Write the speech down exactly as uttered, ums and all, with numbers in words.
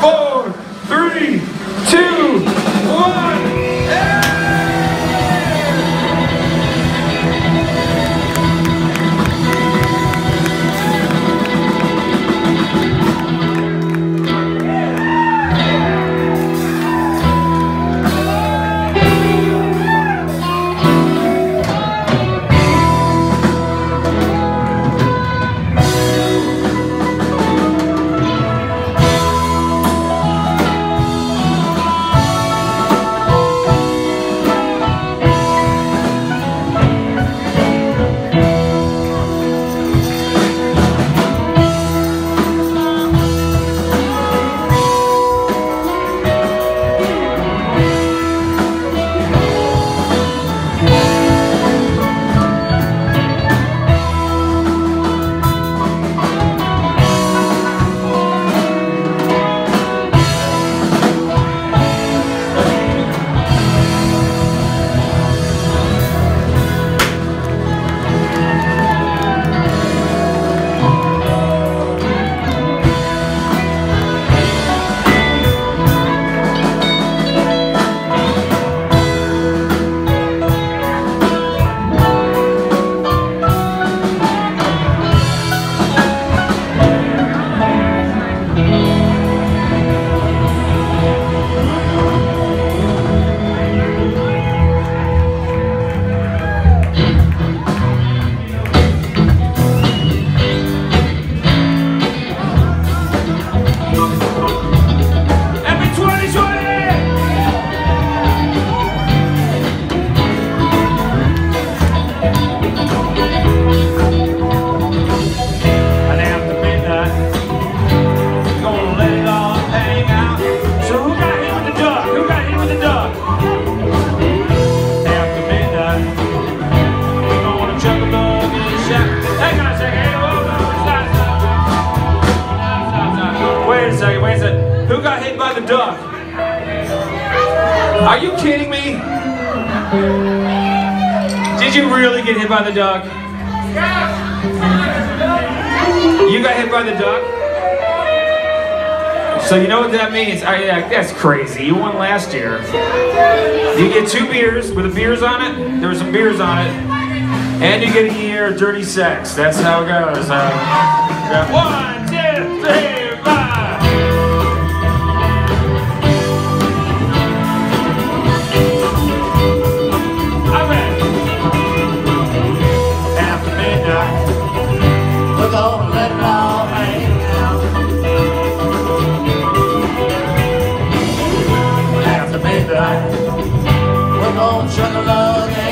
four, three, two, one. Who got hit by the duck? Are you kidding me? Did you really get hit by the duck? You got hit by the duck? So you know what that means? I, yeah, that's crazy. You won last year. You get two beers. Were the beers on it? There were some beers on it. And you get a year of dirty sex. That's how it goes. Uh, one, two, three, five. We're gonna chug a lug.